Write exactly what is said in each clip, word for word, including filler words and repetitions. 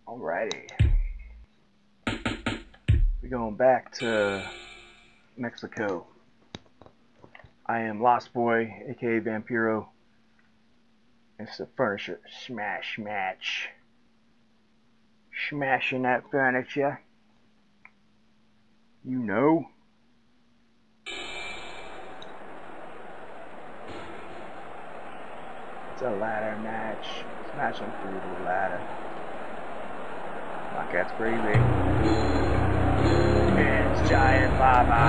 Alrighty. We're going back to Mexico. I am Lost Boy, aka Vampiro. It's a furniture smash match. Smashing that furniture. You know. It's a ladder match. Smashing through the ladder. My cat's crazy. It's Giant Baba.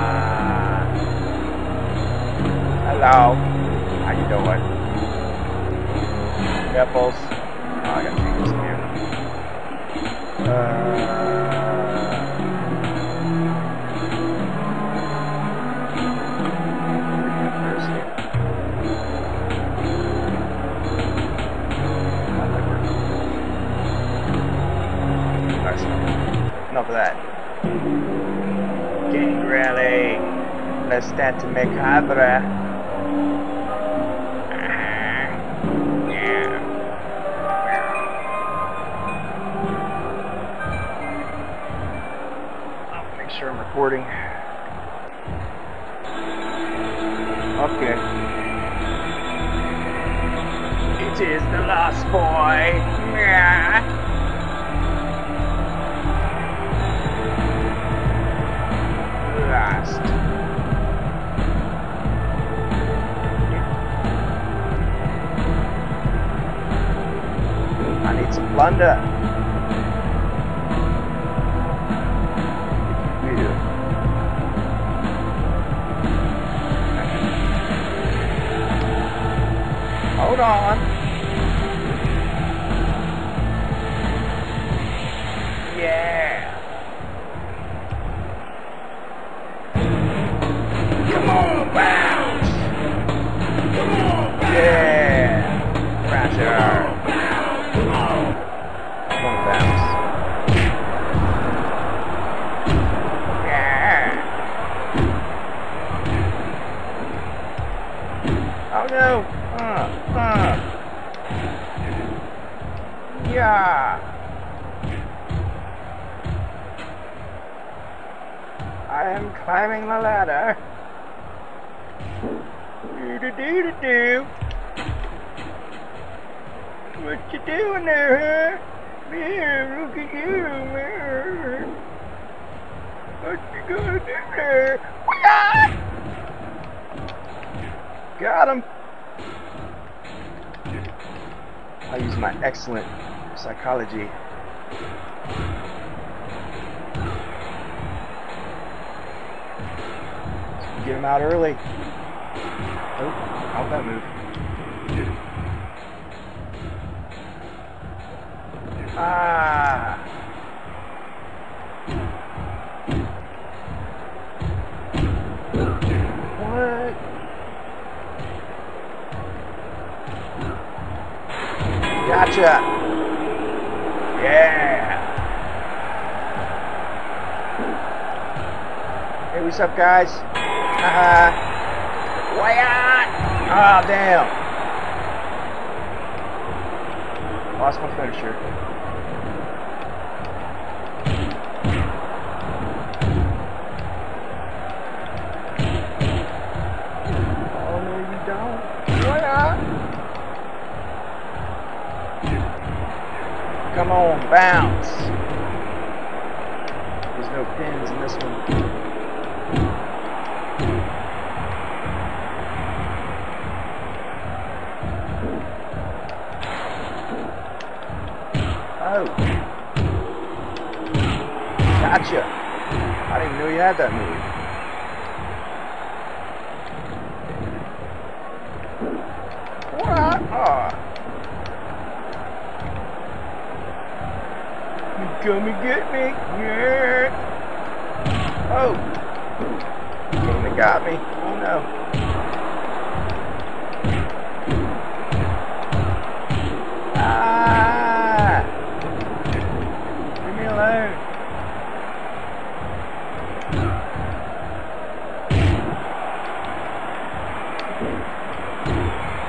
Hello. How you doing? Nipples. Oh, I gotta change this camera. Uh, Enough of that. Gang rally. Let's start to make Habra. Yeah. I'll make sure I'm recording. Okay. It is the Lost Boy. Yeah. Last. I need some plunder. Hold on. Yeah. Come on, bounce! Come on, bounce! Yeah! Pressure! Come on, come on, bounce! Yeah! Oh no! Uh, uh! Yeah! I am climbing the ladder. Do do do do do. What you doing there, huh? Man, look at you, man. What you gonna do there? Ah! Got him. I use my excellent psychology. Get him out early. Oh, how'd that move? Ah! What? Gotcha! Yeah! Hey, what's up, guys? Haha! Way out! Oh, damn! Lost my finisher. Oh, no, you don't. Way out! Come on, bounce! There's no pins in this one. Oh. Gotcha. I didn't know you had that move. What? Oh. You come and get me. Yeah. Oh. Came and got me. Oh no.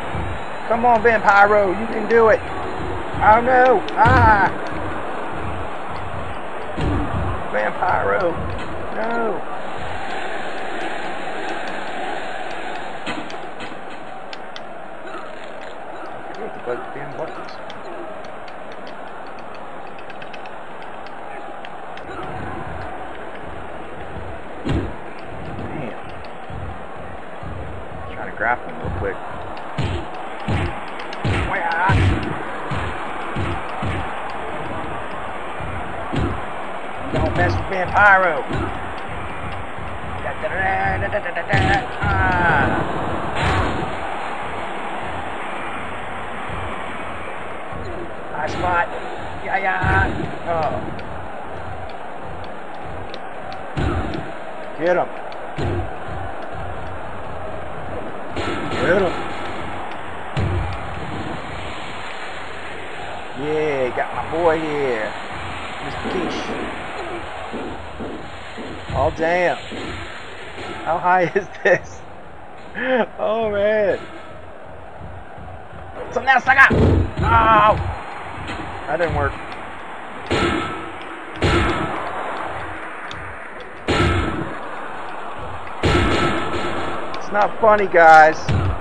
Come on, Vampiro, you can do it. Oh no! Ah! Vampiro. No. I forget the bug, damn buttons. Damn. Trying to grapple him real quick. Don't mess with Vampiro. Da, da, da, da, da, da, da, da. Ah. High spot. Yeah, yeah. Oh. Get him. Get him. Yeah, got my boy here. Mister Quiche. Oh damn. How high is this? Oh man. So now suck up. Oh. That didn't work. It's not funny, guys.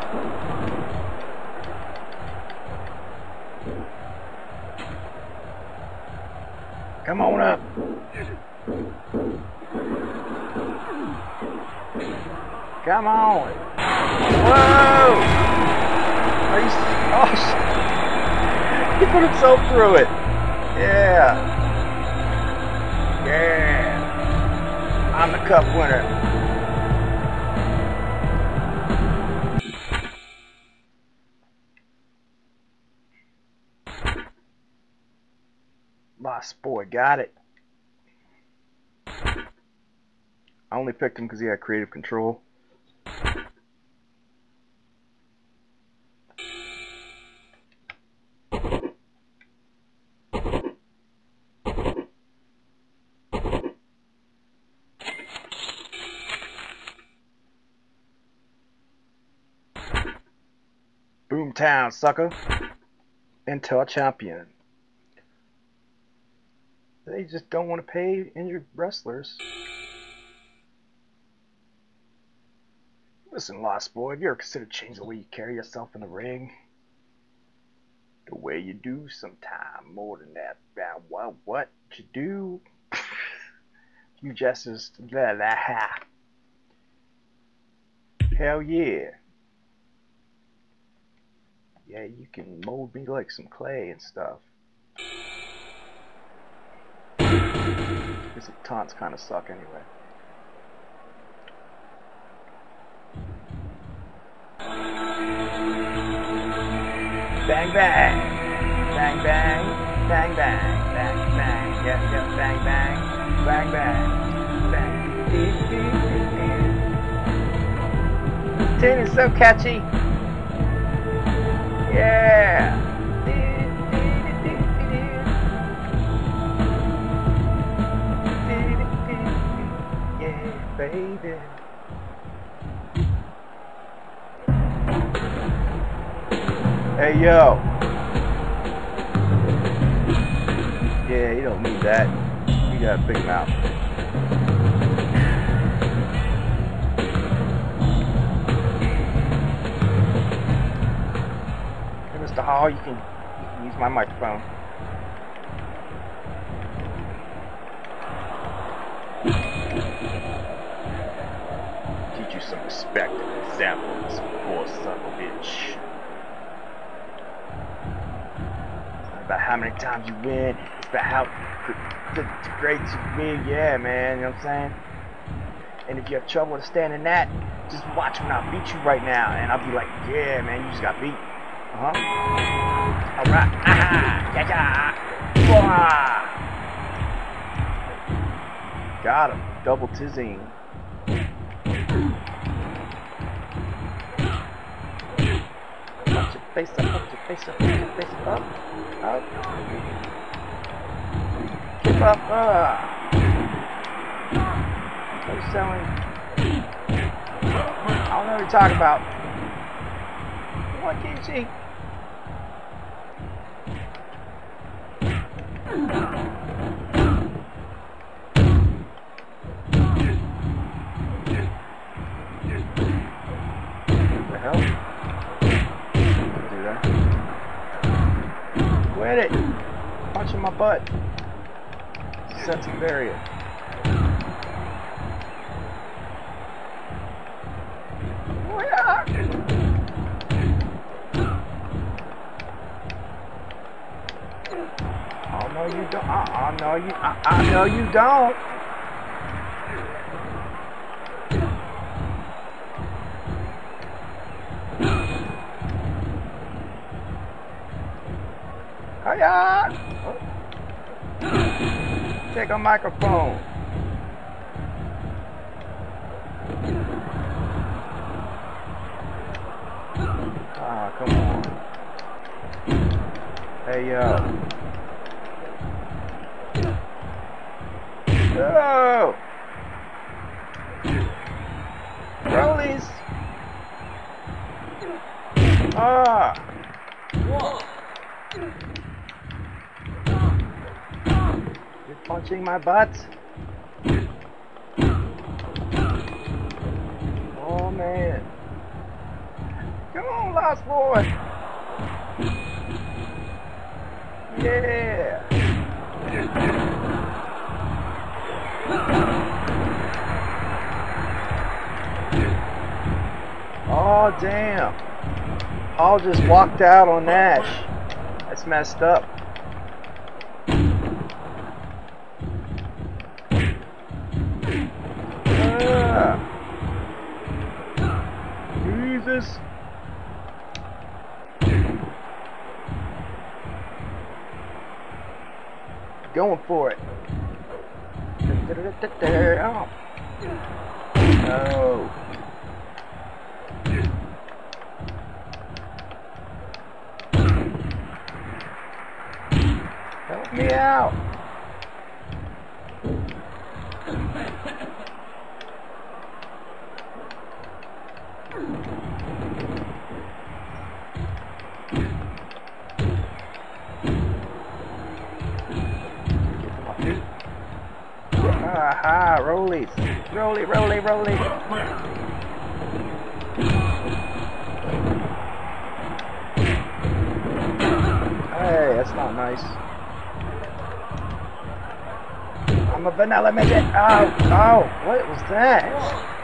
Come on up. Come on. Whoa! Are you, oh, shit. He put himself through it. Yeah. Yeah. I'm the cup winner. Lost Boy got it. I only picked him because he had creative control. Boomtown, sucker. Intel champion. They just don't want to pay injured wrestlers. Listen, Lost Boy, have you ever considered changing the way you carry yourself in the ring? The way you do sometime, more than that. Uh, what, what you do? You just is blah, blah, ha. Hell yeah. Yeah, you can mold me like some clay and stuff. Because the taunts kind of suck anyway. Bang bang, bang bang, bang bang, bang bang, yeah yeah, bang bang, bang bang, bang. This tune is so catchy. Yeah. Yeah, baby. Hey yo. Yeah, you don't need that. You got a big mouth. Hey, Mister Hall, you can, you can use my microphone. Teach you some respect and example, this poor son of a bitch. About how many times you win, it's about how great you win, yeah man, you know what I'm saying? And if you have trouble understanding that, just watch when I beat you right now, and I'll be like, yeah man, you just got beat. Uh-huh. Alright, aha, yeah, yeah. Got him, double tizzing. Punch your face up, punch your face up, punch your face up, up, keep up, uh. What are you selling? I don't know what you're talking about. What can you see? Quit it! Punching my butt. Sense of barrier. Oh yeah! Oh no you don't. Uh uh no you uh uh no you don't. Hiya! Oh. Take a microphone. Ah, come on. Hey yo. Oh! Rollies! Ah! You're punching my butt? Oh man. Come on, Lost Boy! Yeah! Oh damn! Paul just walked out on Nash. That's messed up. Ah. Jesus! Going for it. Oh. No. Help me out. Aha, rollies. Rolly, rolly, rolly. Hey, that's not nice. I'm a vanilla midget. Oh, oh, what was that?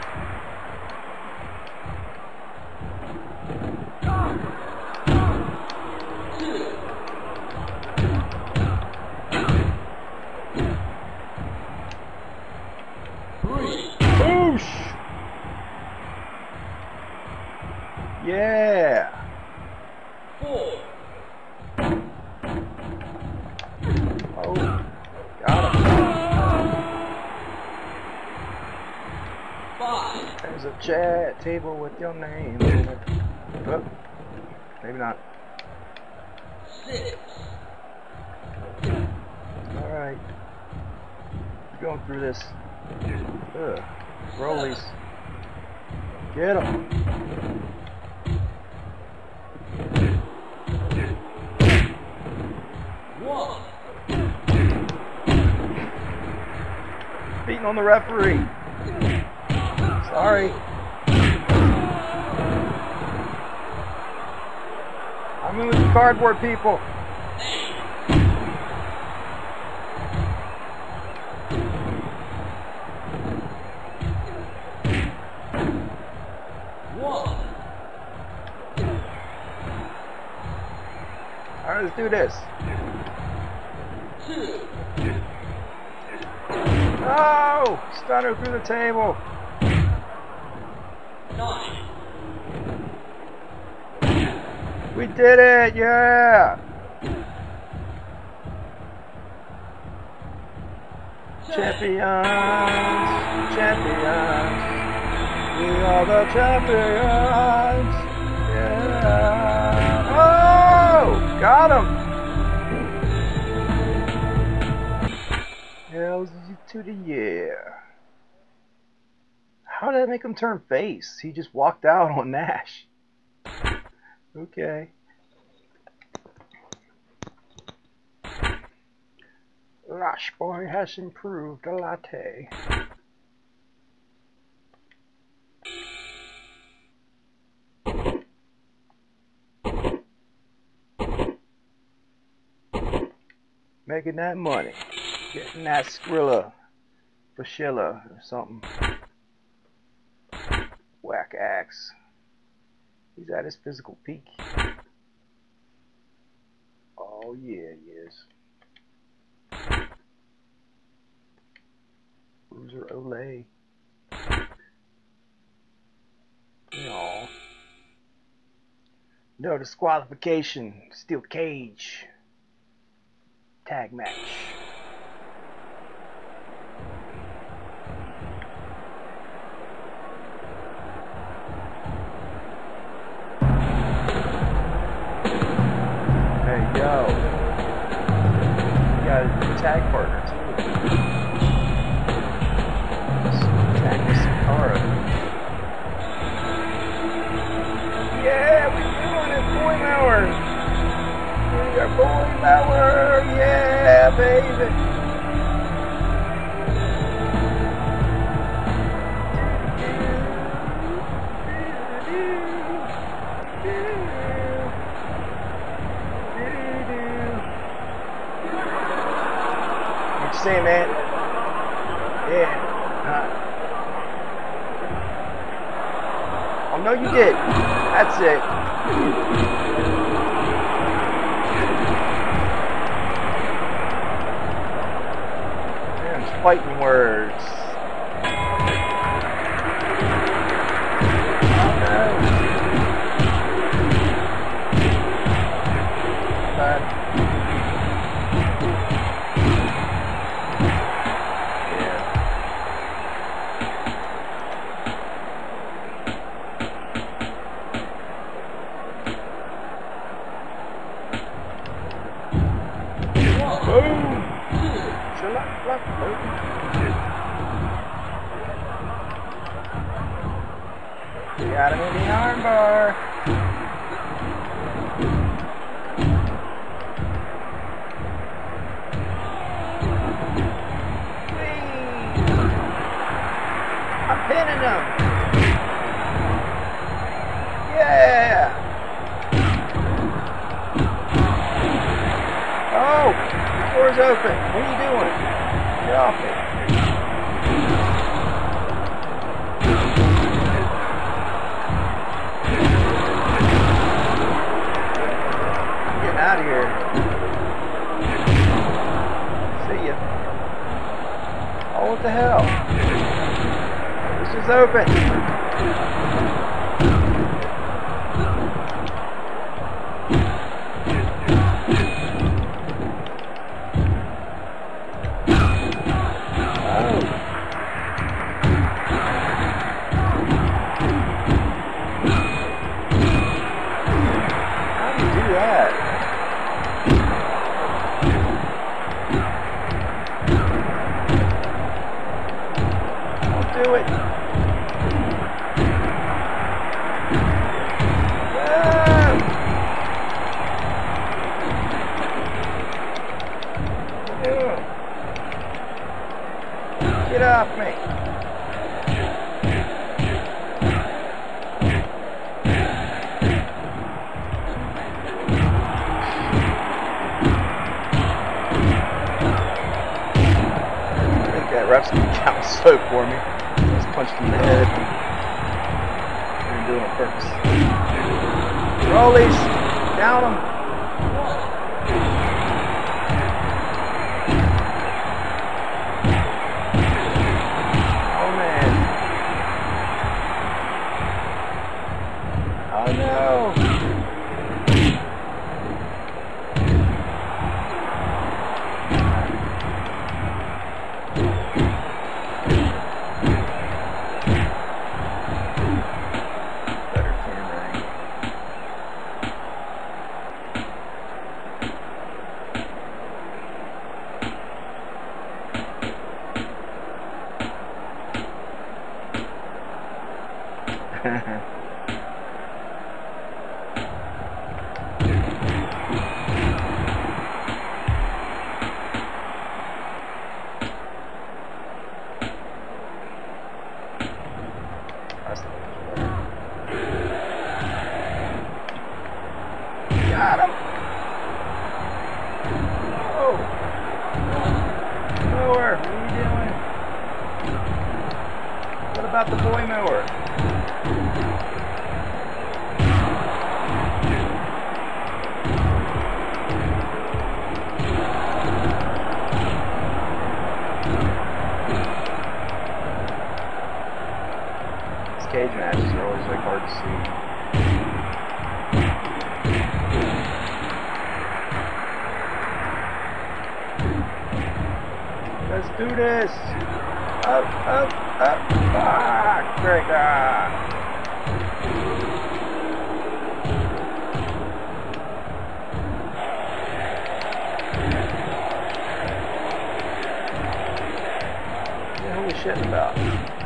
Boosh! Yeah! Oh, got him. There's a chat table with your name on it. Oh, maybe not. Alright. Going through this. Ugh. Rollies. Get him. Beating on the referee. Sorry. I'm in with the cardboard people. Alright, let's do this. No! Stunner through the table. We did it! Yeah! Champions! Champions! We are the champions! Yeah! Oh! Got him! Hells to the yeah. How did that make him turn face? He just walked out on Nash. Okay. Lost Boy has improved a latte. Making that money. Getting that Skrilla. Bashilla or something. Whack axe. He's at his physical peak. Oh yeah, he is. Bruiser Olay. No. No disqualification. Steel cage. Tag match. Yo, you got a tag partner too. Tag with Sakara. Yeah, we're doing it, boy Mauer. We are boy Mauer. Yeah, baby. Say, man. Yeah. Uh. Oh no, you did. That's it. Damn, fighting words. Oh no. Bad. Got him in the armbar. I'm pinning him. Yeah. Oh, the door's open. What are you doing? Get off it. Out of here. See ya. Oh, what the hell? This is open. Do it. Yeah. Yeah. Get off me. I think that ref's gonna count slow for me. Punched him in the head. I'm doing it on purpose. Rollies, down him. Oh man. Oh no. Got him. Oh. about the boy mower? These cage matches are always like hard to see. Let's do this! Up, up, up! Ah! Great! Ah! What the hell are we shitting about?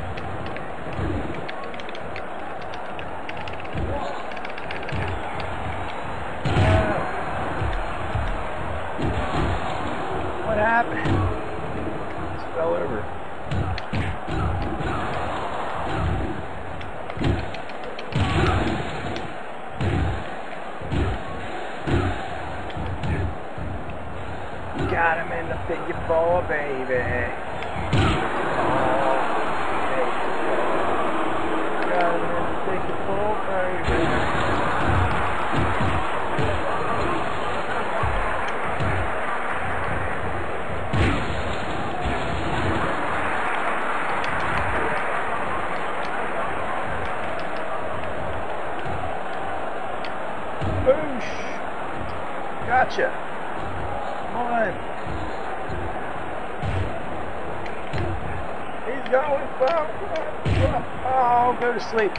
Oh. What happened? Fell over. Got him in the figure four, baby. Got him in the figure four, baby. Boosh! Gotcha! Come on! He's going for... Oh, go to sleep.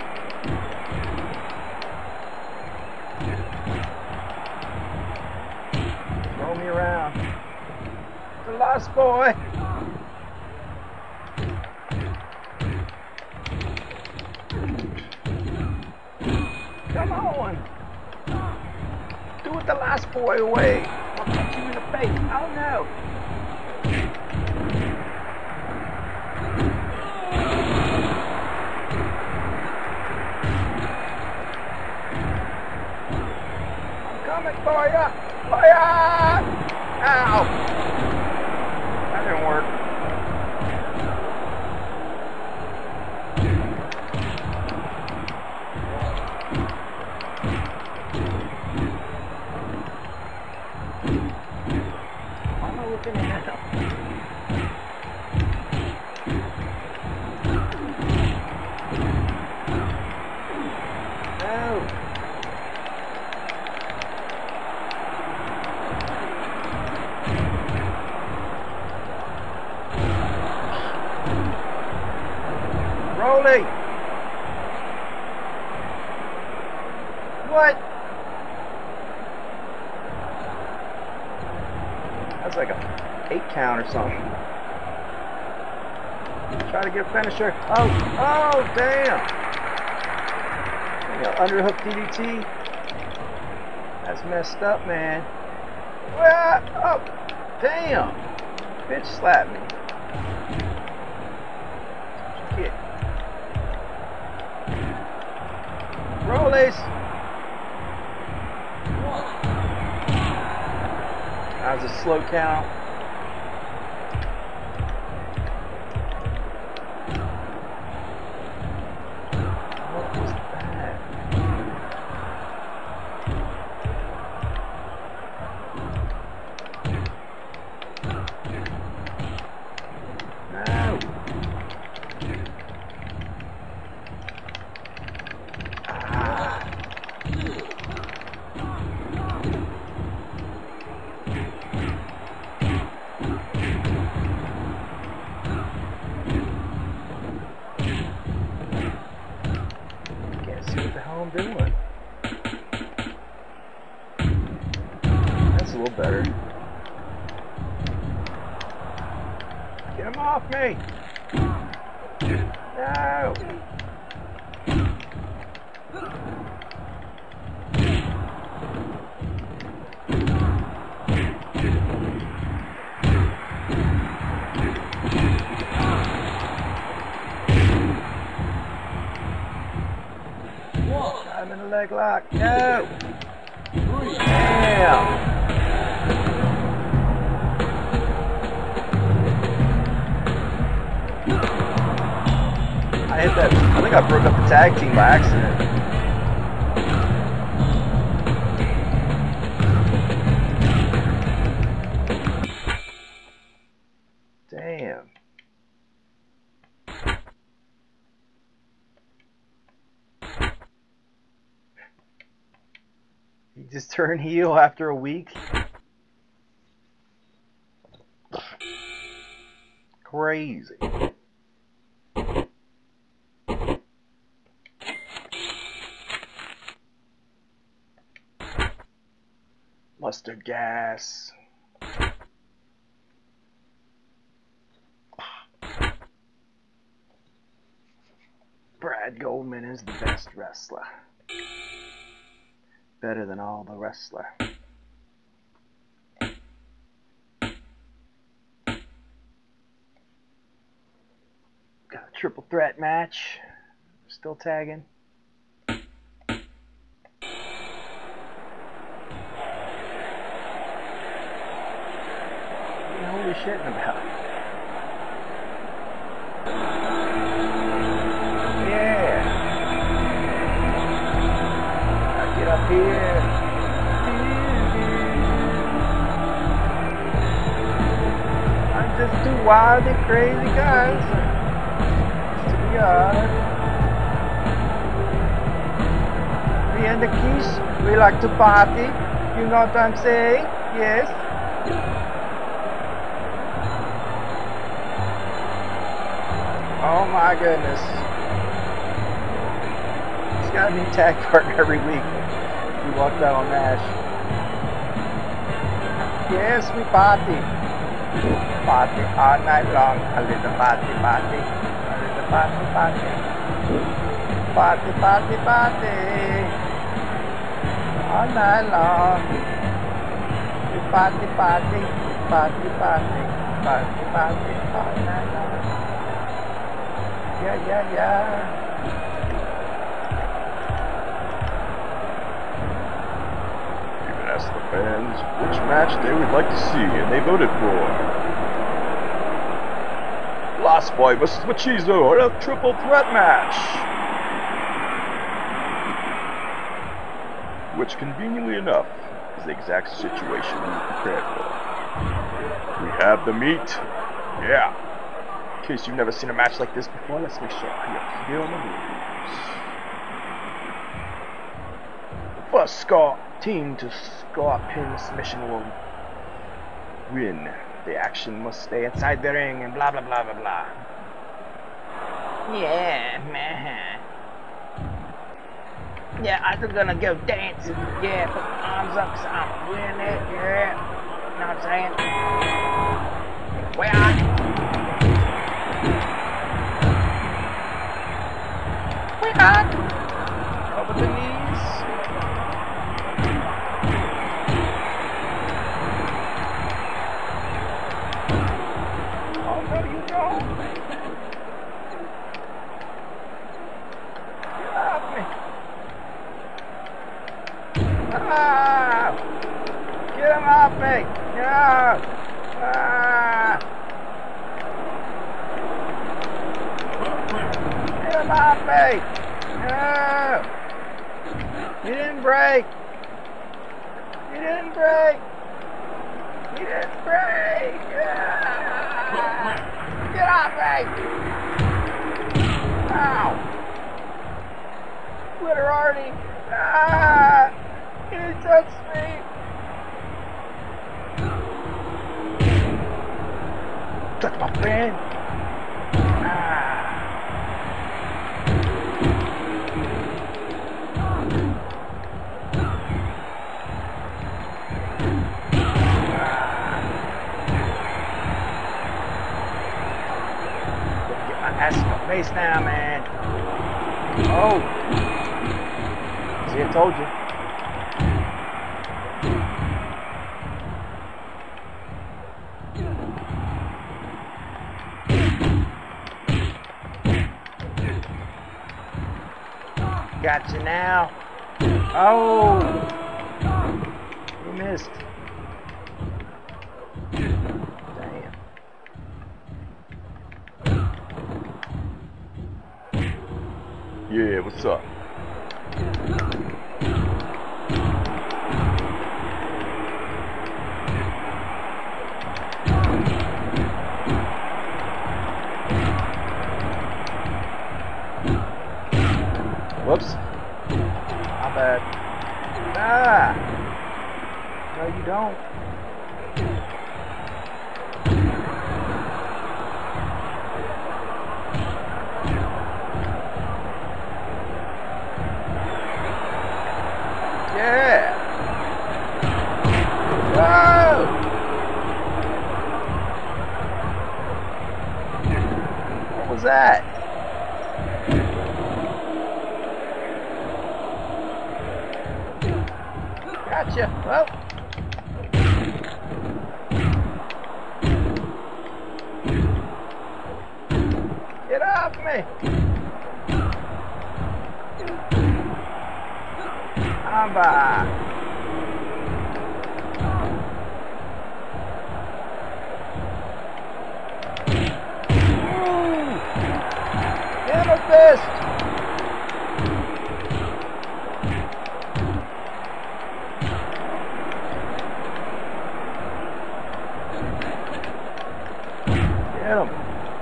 Throw me around. The Lost Boy! Come on! Do it the Lost Boy way! I'll punch you in the face! Oh no! I'm coming for ya! For ya! Ow! That didn't work. Looking at him. No. Rolly. What? That's like a eight count or something. Try to get a finisher. Oh, oh, damn. You know, underhook D D T. That's messed up, man. Ah, oh, damn. Bitch slapped me. Get. Rollies. That was a slow count. What was that? No. Ah. See what the hell I'm doing. That's a little better. Get him off me! No! I'm in a leg lock. No! Damn! think I broke up the tag team by accident. Damn. He just turned heel after a week. Crazy. Mustard gas. Brad Goldman is the best wrestler. Better than all the wrestler. Got a triple threat match. Still tagging. What the hell are we shitting about? Yeah. Now get up here. I'm just too wild and crazy, guys. Me and the Keys, we like to party. You know what I'm saying? Yes. Oh my goodness. He's got a new tag partner every week. We walked out on MASH. Yes, we party. Party all night long. A little party, party. Party, party, party, party, party, all night long. We party, party, party, party, party, party, all night long. Yeah, yeah, yeah. You can ask the fans which match they would like to see, and they voted for Lost Boy versus Machismo, or a triple threat match, which conveniently enough is the exact situation we prepared for. We have the meat. Yeah. In case you've never seen a match like this before, let's make sure you feel the moves. The first score team to score a pin submission will win. The action must stay inside the ring and blah blah blah blah blah. Yeah, man. Yeah, I'm just gonna go dancing. Yeah, put my arms up cause I'm winning it. Yeah. You know what I'm saying? Where are Where are Over the knees. Ah! Get him off me! No! Ah! Get him off me! No! You didn't break! You didn't break! You didn't break! Ah! Get off me! Ow! Literally! Ah! He touched me! Touch my friend! Ah! Get my ass in my face now, man! Oh! See, I told you. Got you now. Oh! You missed. Damn. What's up? Whoops. My bad. Ah! No, you don't. Yeah! Whoa! What was that? Gotcha. Well. Get off me. I'm back. Ooh. Hammer fist. Get him.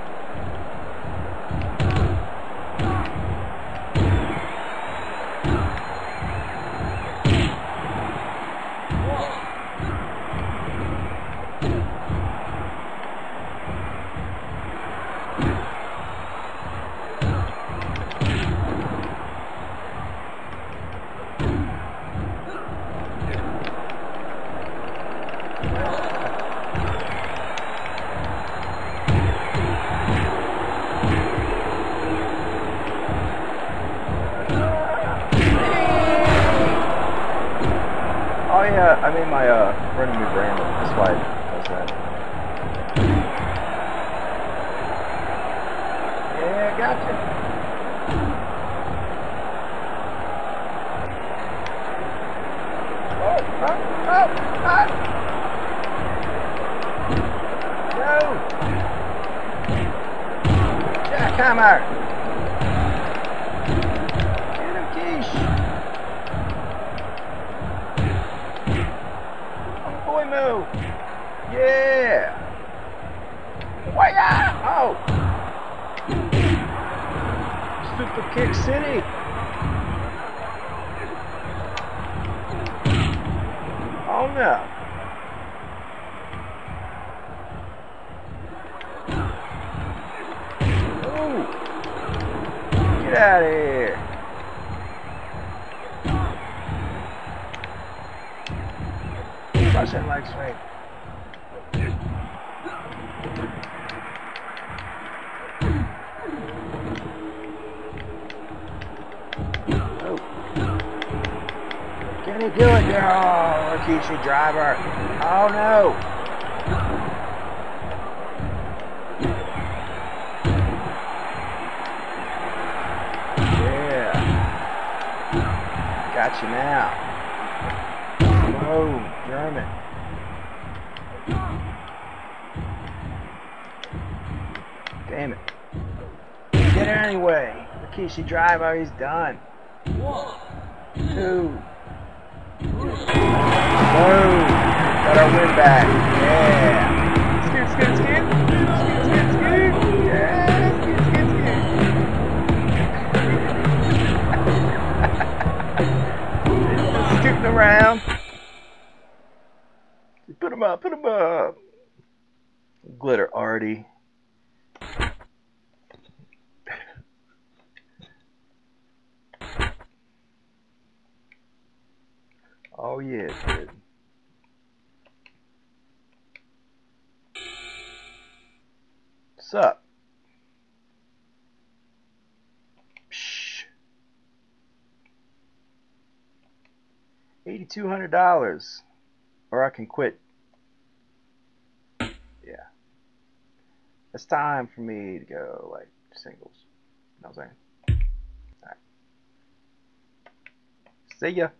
Oh yeah, I made my uh running move random. That's why it does that. Yeah, gotcha. Oh, oh, oh, oh. No. Jackhammer. Get him, Quiche. Boy move. Yeah. Why Oh. Super Kick City. Oh no. Ooh. Get out of here. Russian leg sweep. Oh. Can he do it, girl? Oh, Rikishi driver. Oh no. Yeah. Got you now. Oh, German. Damn it. Get it anyway. Rikishi driver, he's done. One, two. Boom. Got our win back. Yeah. Scoot, scoot, scoot. Scoot, scoot, scoot. Yeah, scoot, scoot, scoot. Scooting around. Put him up, put him up. Glitter Artie. Oh yeah, kid. What's up? Psh. eighty-two hundred dollars. Or I can quit. Yeah. It's time for me to go, like, singles. You know what I'm saying? Alright. See ya.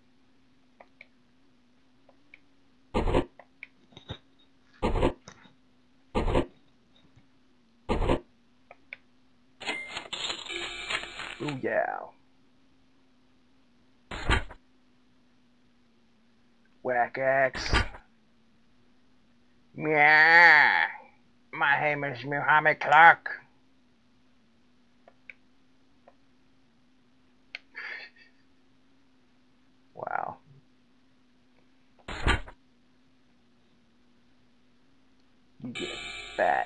Ooh, yeah. whack axe. Yeah, my name is Muhammad Clark. Wow. You get fat.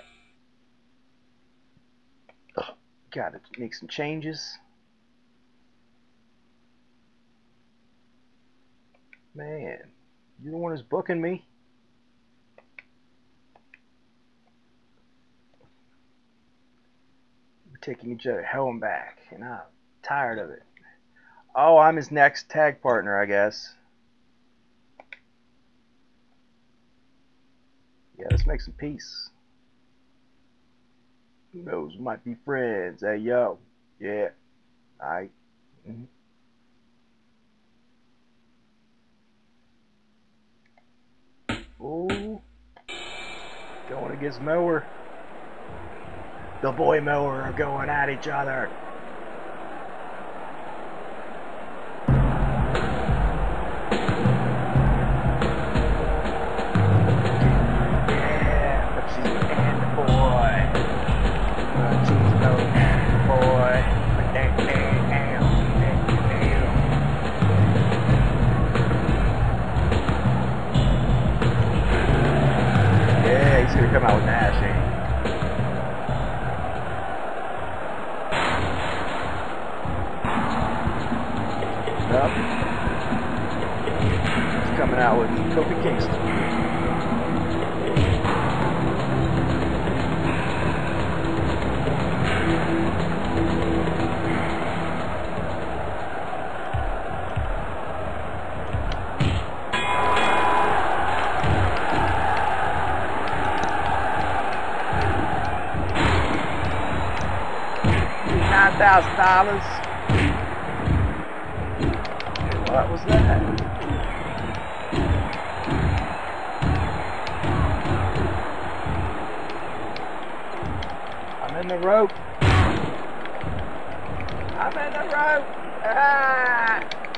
Ugh. Gotta make some changes. Man, you're the one who's booking me. We're taking each other hell and back, and I'm tired of it. Oh, I'm his next tag partner, I guess. Yeah, let's make some peace. Who knows? We might be friends. Hey, yo. Yeah. Alright. Mm-hmm. Ooh. Going against Mower. The boy Mower are going at each other. Yeah, but she's and the boy. But she's no and the boy. But damn, damn, damn, damn. Yeah, he's gonna come out with Nash, ain't he? Up. He's coming out with Kofi Kingston. nine thousand dollars. What was that? I'm in the rope. I'm in the rope. Ah!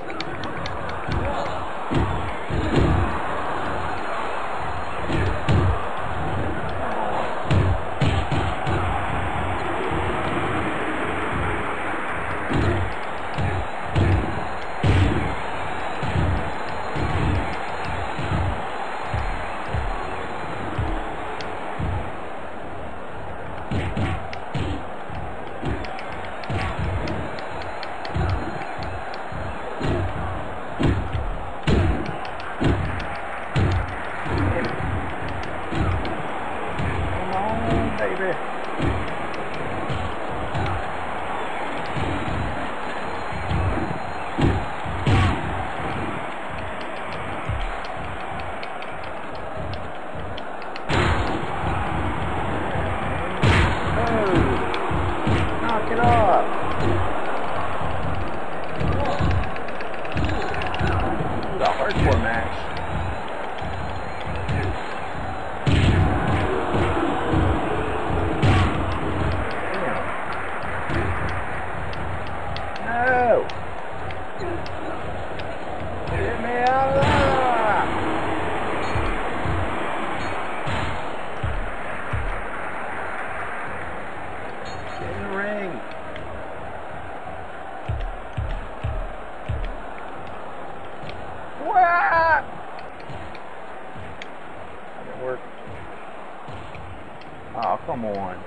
Knock it off. Ooh, the hardcore match. Damn. No. Get me out of there. Get in the ring. That didn't work. Oh, come on.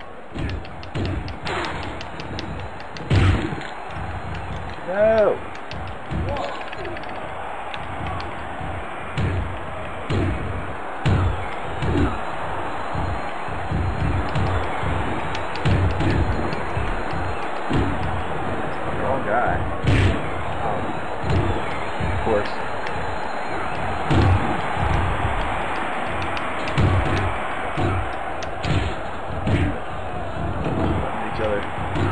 No. Wrong guy. Oh. Of course. Each other.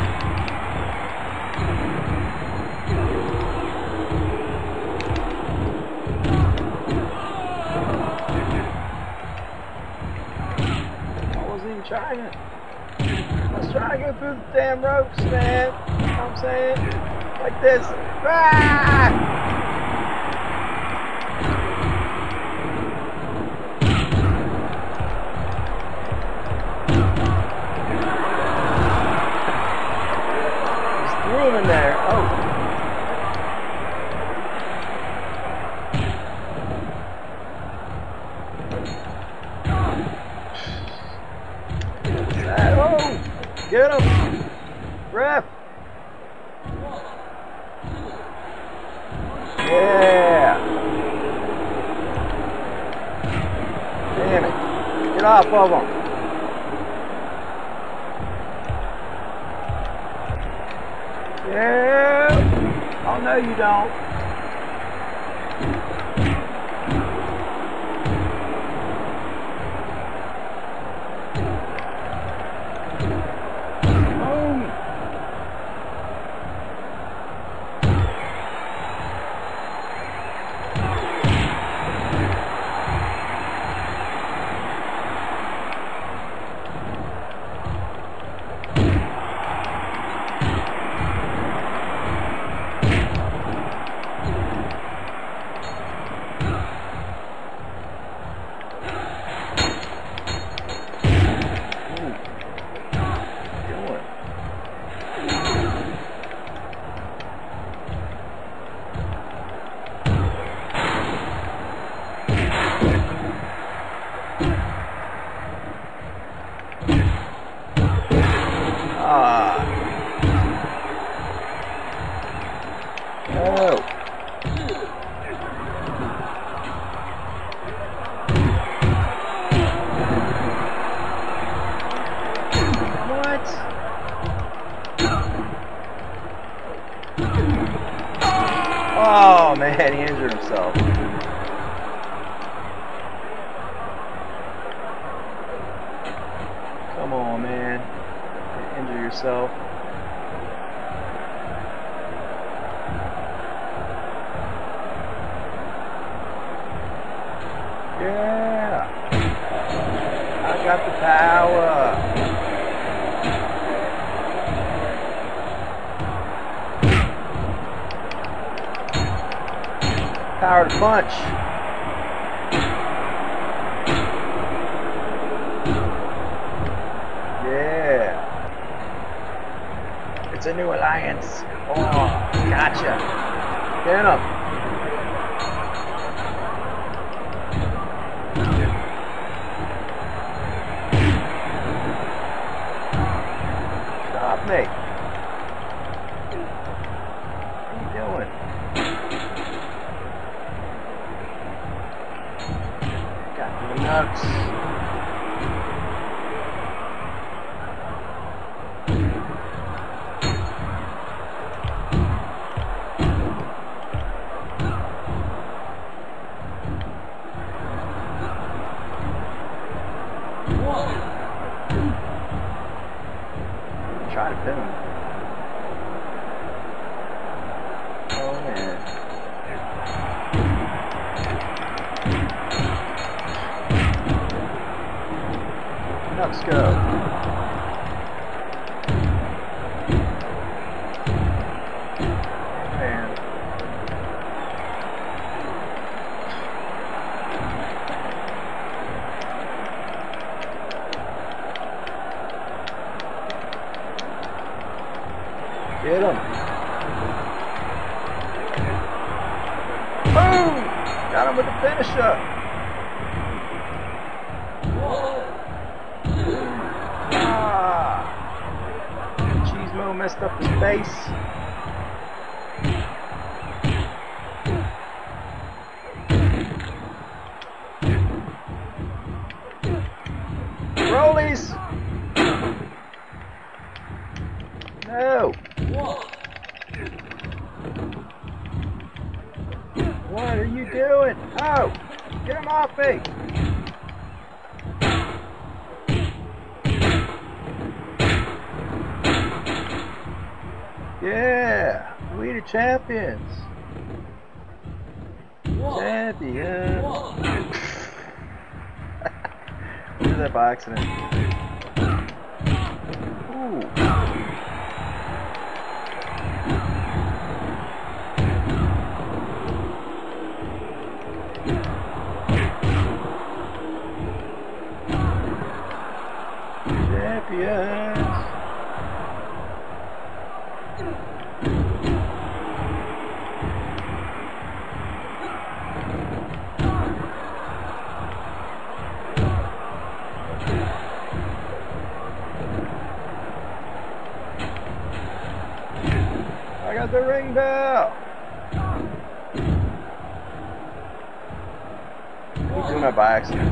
I wasn't even trying it. I was trying to go through the damn ropes, man. You know what I'm saying? Like this. Ah! Get him! Ref! Yeah! Damn it! Get off of him! Yeah! Oh no you don't! Oh man, he injured himself. Come on, man. Injure yourself. Yeah. I got the power. Power to punch. Yeah. It's a new alliance. Oh, gotcha. Get him. Stop me. What are you doing? Got the nuts. Try to pin him. Oh man. Let's go. Man. Get him. Boom! Got him with the finisher. Machismo messed up his face. Rollies! No! What are you doing? Oh! Get him off me! Yeah! We the champions! Champions! I did that by accident. Ooh! Champions! got the ring bell. I'm doing that by accident.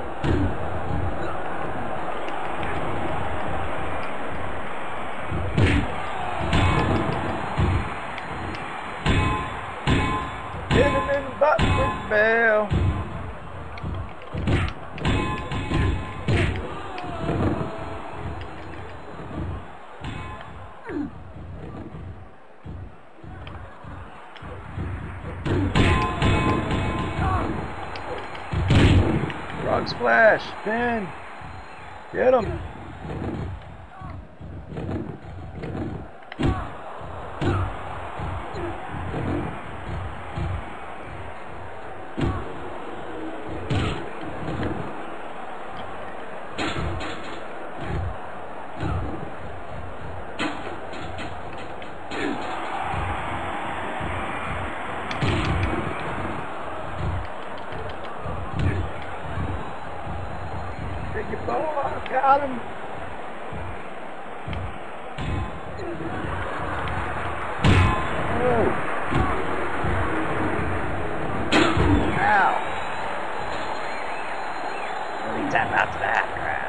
Hit him in the butt with the bell. Frog splash, pin, get him. Take your bow off, got him. Oh. Ow. Let me tap out to that crap.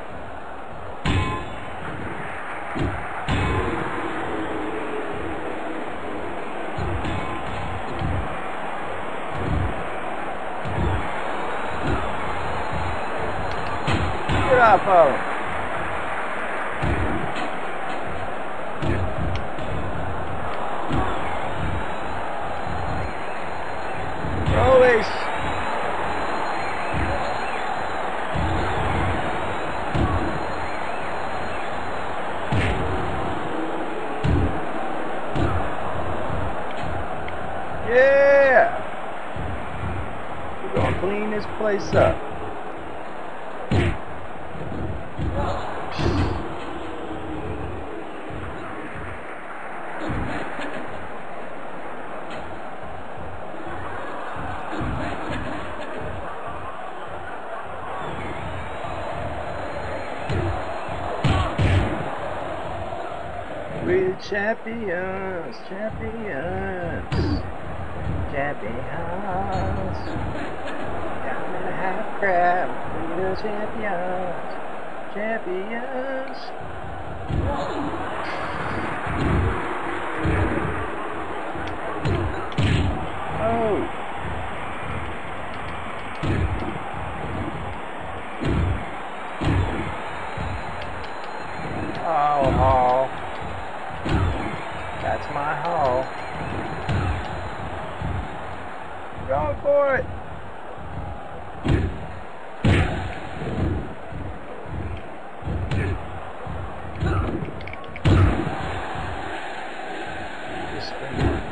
Get off of him. Rollies. Yeah. We're gonna clean this place up. We're champions, champions, champions. Down in the half crab, we're the champions, champions. Oh. Oh, oh. That's my haul. Go for it. Just spin it.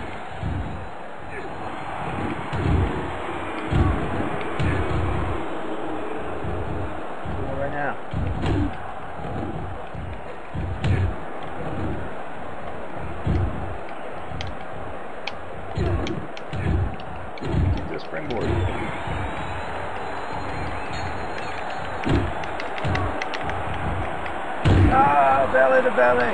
Do it right now. Springboard. Ah, belly to belly.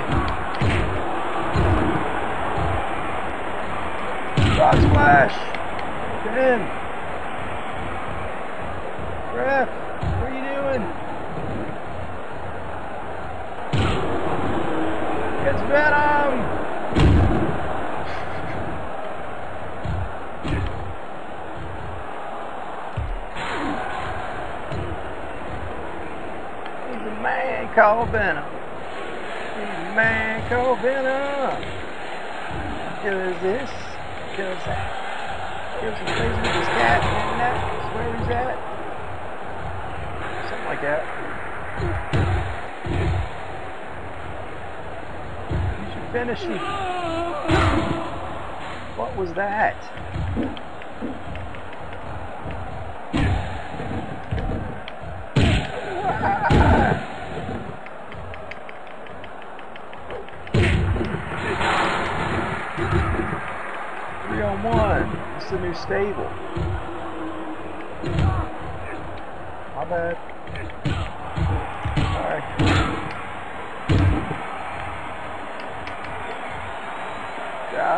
Frog splash. Pin. Ref, what are you doing? It's Venom. Man called Venom. He's a man called Venom. Does this, does that. Kills some crazy with his cat and that. That's where he's at. Something like that. You should finish him. What was that? Three on one. It's the new stable. My bad. Sorry. Got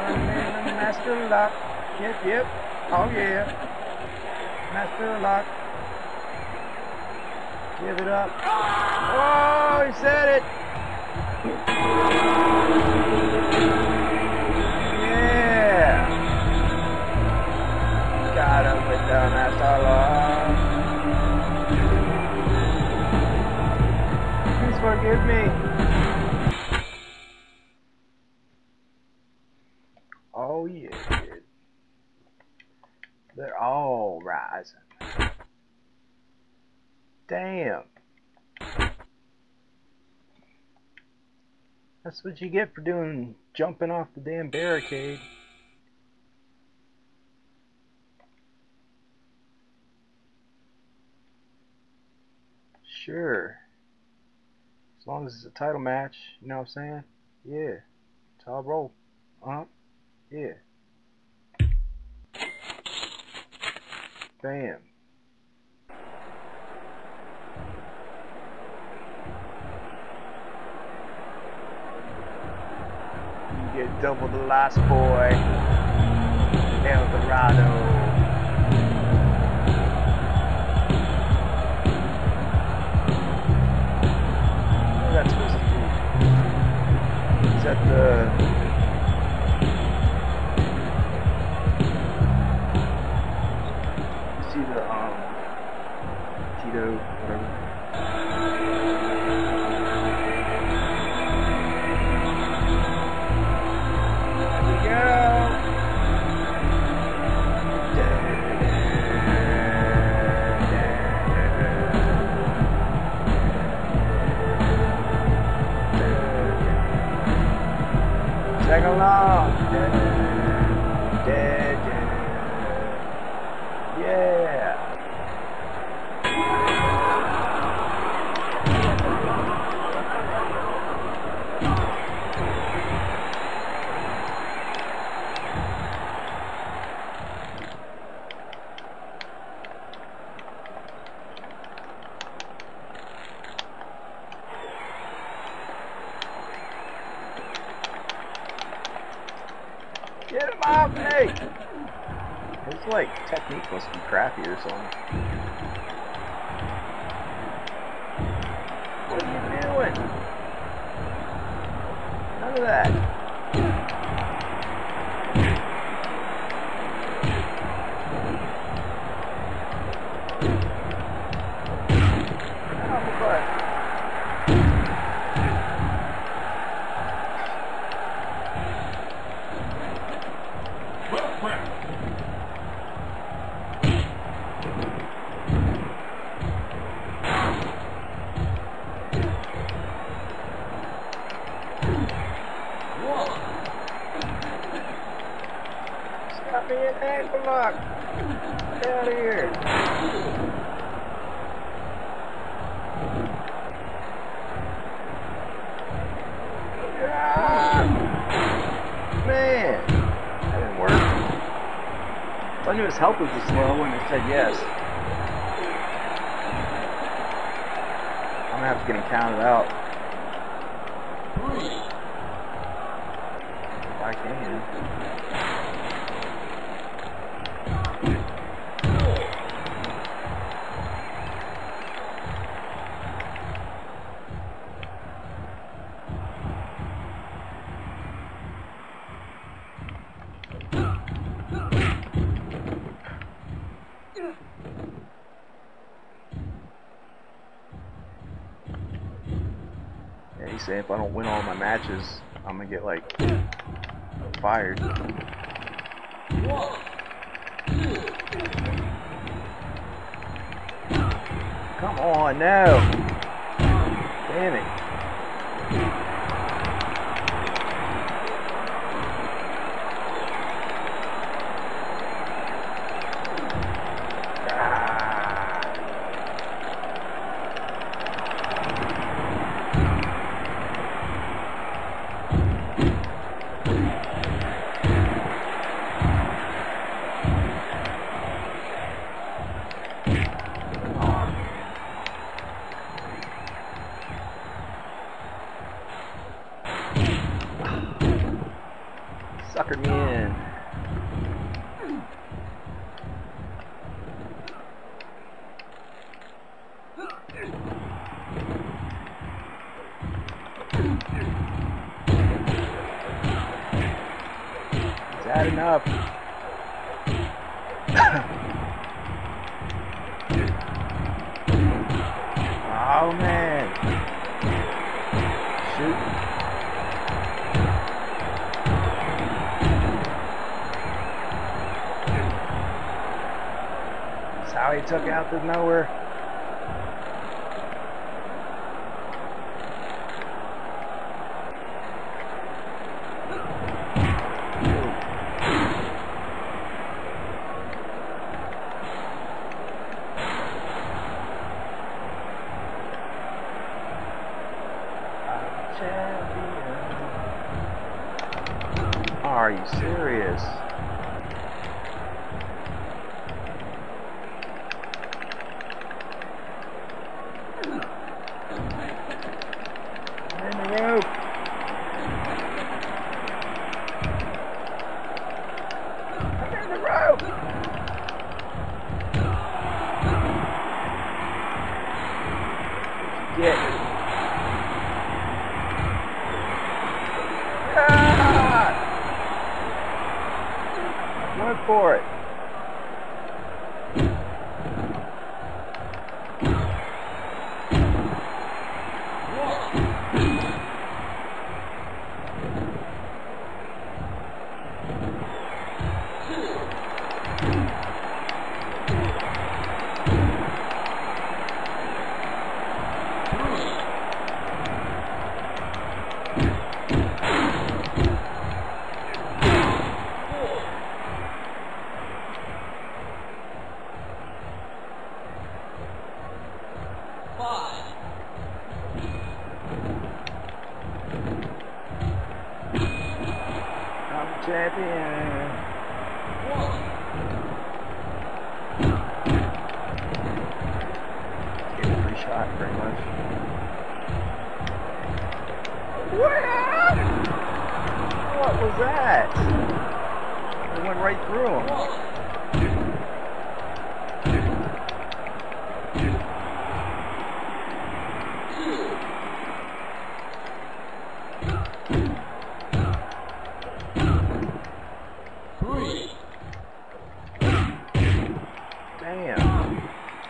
Master Lock. Yep, yep. Oh yeah. Master Lock. Give it up. Oh, he said it. Yeah. Got him with the Master Lock. Please forgive me. Oh yeah, dude. They're all rising. Damn. That's what you get for doing jumping off the damn barricade. Sure. As long as it's a title match, you know what I'm saying? Yeah. It's all roll. Uh-huh. Yeah. Bam. You get double the Lost Boy. El Dorado. What is that supposed to be? Is that the... See the, um... Tito, whatever. Sing along. Dead, dead, dead. Yeah. Get him off me! His like technique must be crappy or something. What are you doing? None of that. Ow, butt. Got me an ankle lock. Get out of here. Ah, man, that didn't work. I knew his help was just slow when it said yes. I'm gonna have to get him counted out. If I can. Yeah, he's saying if I don't win all my matches, I'm gonna get like fired. Come on, no! Damn it! Suckered me in. had enough. Oh man. Shoot. That's how he took out the nowhere. Are you serious? In the rope. I'm in the rope. Get it. Ah! Went for it. Champion. Get a free shot, pretty much. What was that? It went right through him. Damn.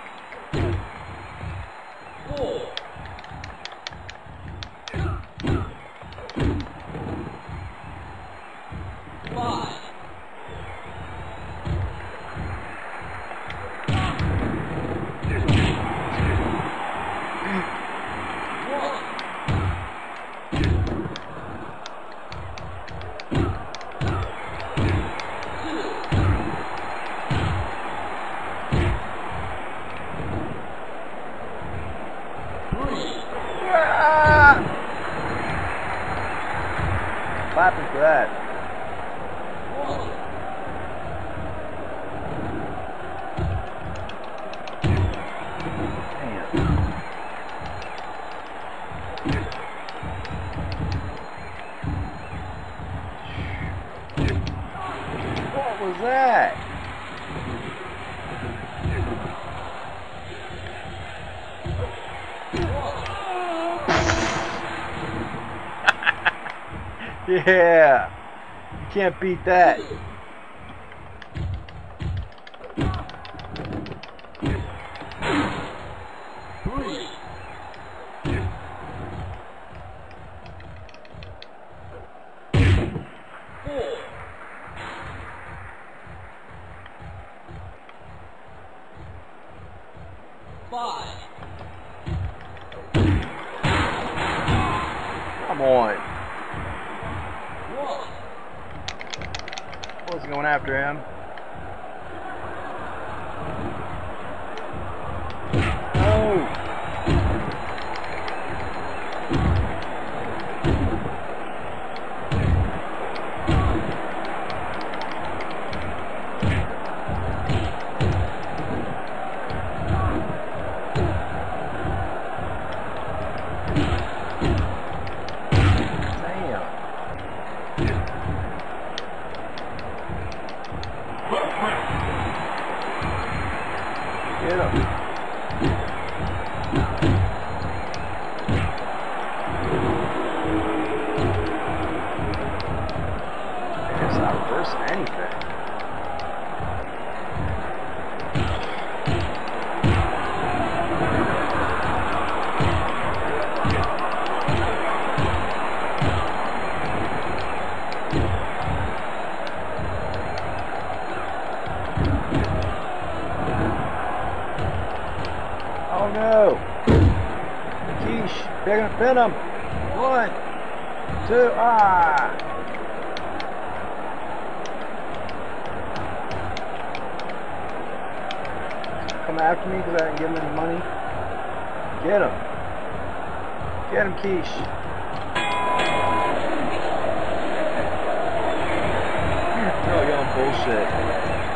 Clapping for that. Damn. What was that? Yeah, you can't beat that. Come on. Was going after him. Oh. Get him. It's not reversing anything. Keish. Pin him, pin him. One, two, ah. Come after me because I didn't give him any money. Get him. Get him, Keish. Oh, you're on bullshit.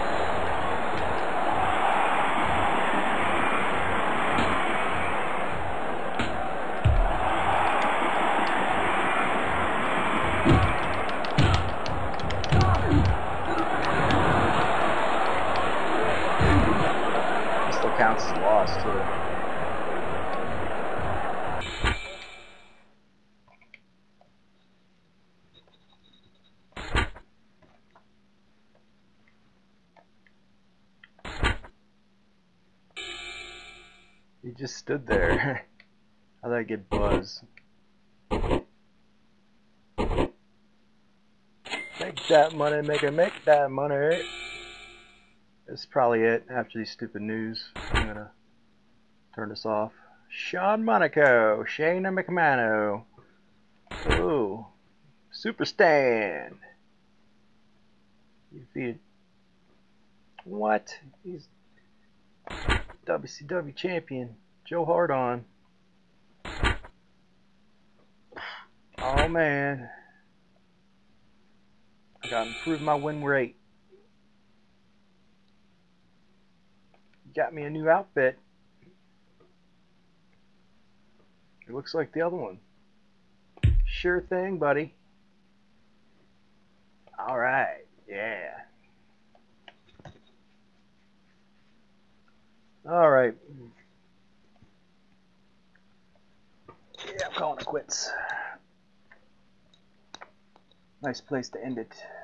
Counts as lost too. He just stood there. How did I get buzz? Make that money, make it, make that money. This is probably it. After these stupid news, I'm gonna turn this off. Shawn Monaco, Shane McMahon. Ooh, Super Stan. You defeated what? He's W C W champion, Joe Hardon. Oh man, I gotta improve my win rate. Got me a new outfit. It looks like the other one. Sure thing, buddy. Alright, yeah. Alright. Yeah, I'm calling it quits. Nice place to end it.